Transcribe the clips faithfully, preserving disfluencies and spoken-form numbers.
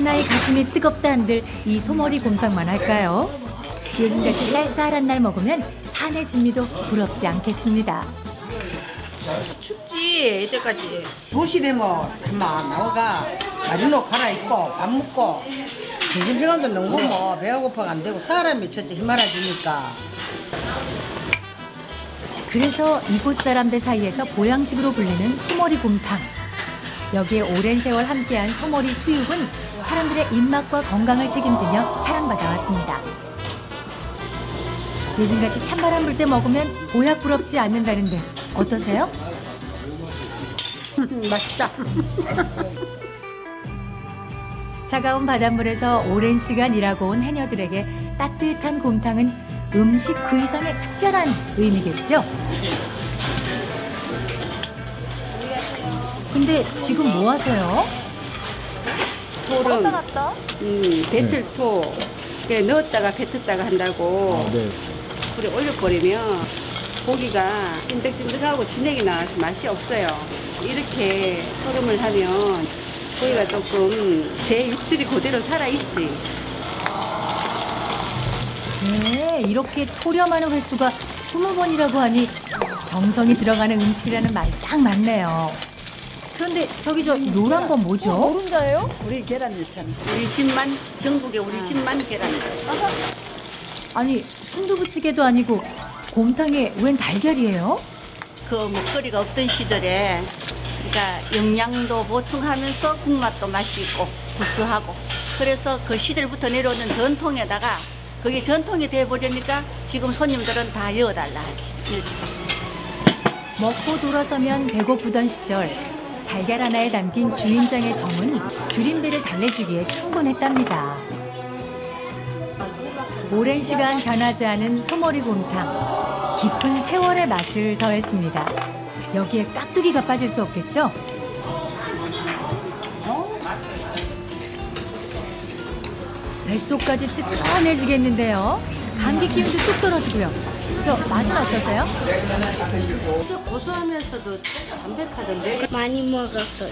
하나하나의 가슴이 뜨겁다 한들 이 소머리 곰탕만 할까요? 요즘같이 쌀쌀한 날 먹으면 산의 진미도 부럽지 않겠습니다. 춥지 이때까지. 도시 되면 엄마 나오가 마리노 갈아입고 밥 먹고 점심시간도 너무 뭐 배가 고파가 안 되고 사람이 첫째 힘많아지니까. 그래서 이곳 사람들 사이에서 보양식으로 불리는 소머리 곰탕. 여기에 오랜 세월 함께한 소머리 수육은 사람들의 입맛과 건강을 책임지며 사랑받아 왔습니다. 요즘같이 찬바람 불 때 먹으면 보약 부럽지 않는다는데 어떠세요? 맛있다. 차가운 바닷물에서 오랜 시간 일하고 온 해녀들에게 따뜻한 곰탕은 음식 그 이상의 특별한 의미겠죠? 근데 지금 뭐 하세요? 토를 음, 배틀토 네. 넣었다가 뱉었다가 한다고 아, 네. 불에 올려버리면 고기가 찐득찐득하고 진액이 나와서 맛이 없어요. 이렇게 토름을 하면 고기가 조금 제 육질이 그대로 살아있지. 네, 이렇게 토렴하는 횟수가 스무 번이라고 하니 정성이 들어가는 음식이라는 말 딱 맞네요. 그런데 저기 저 노란 건 뭐죠? 어, 노른자예요? 우리 계란 넣잖아. 우리 집만, 전국에 우리 아. 집만 계란 넣어요. 아니, 순두부찌개도 아니고 곰탕에 웬 달걀이에요? 그 먹거리가 없던 시절에 그러니까 영양도 보충하면서 국맛도 맛이 있고 구수하고 그래서 그 시절부터 내려오는 전통에다가 그게 전통이 돼버리니까 지금 손님들은 다 이어달라 하지. 먹고 돌아서면 배고프던 시절 달걀 하나에 담긴 주인장의 정은 줄임배를 달래주기에 충분했답니다. 오랜 시간 변하지 않은 소머리 곰탕, 깊은 세월의 맛을 더했습니다. 여기에 깍두기가 빠질 수 없겠죠? 뱃속까지 뜨끈해지겠는데요. 감기 기운도 뚝 떨어지고요. 저 맛은 어떠세요? 저 고소하면서도 담백하던데. 많이 먹었어요.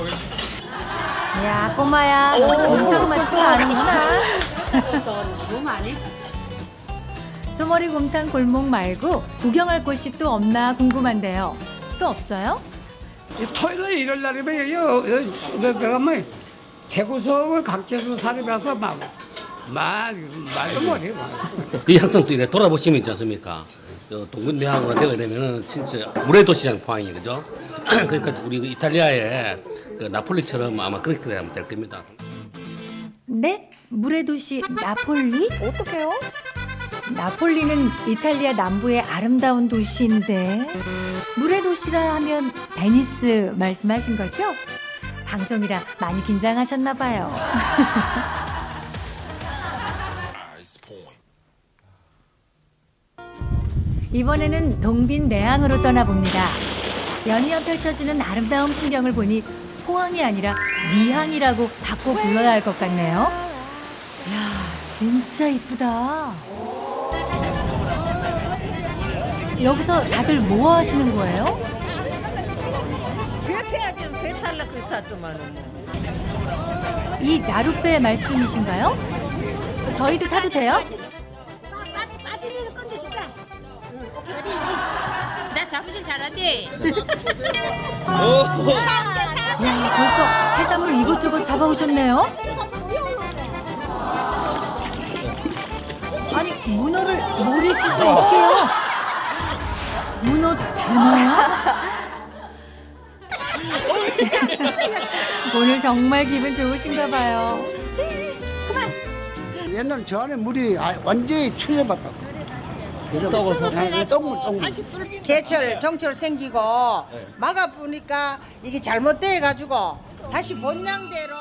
야, 꼬마야, 곰탕 맛 아는구나. 너무 많이? 소머리 곰탕 골목 말고 구경할 곳이 또 없나 궁금한데요. 또 없어요? 토요일 일요일 날이면 여 들어가면 대구서 각지에서 사람이 막 말, 말도 못해. 이 항상 또 이래 돌아보시면 있지 않습니까? 동근대항으로 되게 되면은 진짜 물의 도시장 포항이 그죠? 그러니까 우리 이탈리아의 그 나폴리처럼 아마 그렇게 하면 될 겁니다. 네? 물의 도시 나폴리? 어떡해요? 나폴리는 이탈리아 남부의 아름다운 도시인데 물의 도시라 하면 베니스 말씀하신 거죠? 방송이라 많이 긴장하셨나 봐요. 이번에는 동빈 내항으로 떠나봅니다. 연이어 펼쳐지는 아름다운 풍경을 보니 포항이 아니라 미항이라고 바꿔 불러야 할 것 같네요. 이야, 진짜 이쁘다. 여기서 다들 뭐 하시는 거예요? 배 태야기는 배 탈라고 있었더만은 뭐. 이 나룻배 말씀이신가요? 저희도 타도 돼요? 빠지는 건데 줄까? 나 잡으길 잘한대. 야, 벌써 해산물 이것저것 잡아오셨네요? 아니, 문어를 머리에 쓰시면 어떡해요? 문어 되나요? 오늘 정말 기분 좋으신가 봐요. 옛날 저 안에 물이 완전히 추려봤다고. 이렇게 똥물 똥물. 제철 정철 생기고 막아 보니까 이게 잘못돼 가지고 다시 본향대로.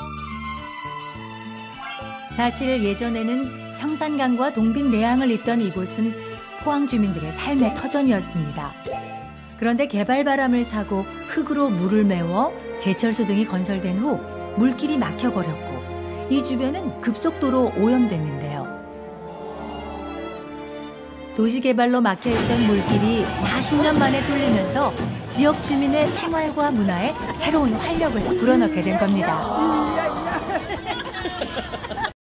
사실 예전에는 형산강과 동빈 내항을 잇던 이곳은 포항 주민들의 삶의 터전이었습니다. 그런데 개발 바람을 타고 흙으로 물을 메워 제철소 등이 건설된 후 물길이 막혀버렸고 이 주변은 급속도로 오염됐는데요. 도시개발로 막혀있던 물길이 사십 년 만에 뚫리면서 지역 주민의 생활과 문화에 새로운 활력을 불어넣게 된 겁니다. 예.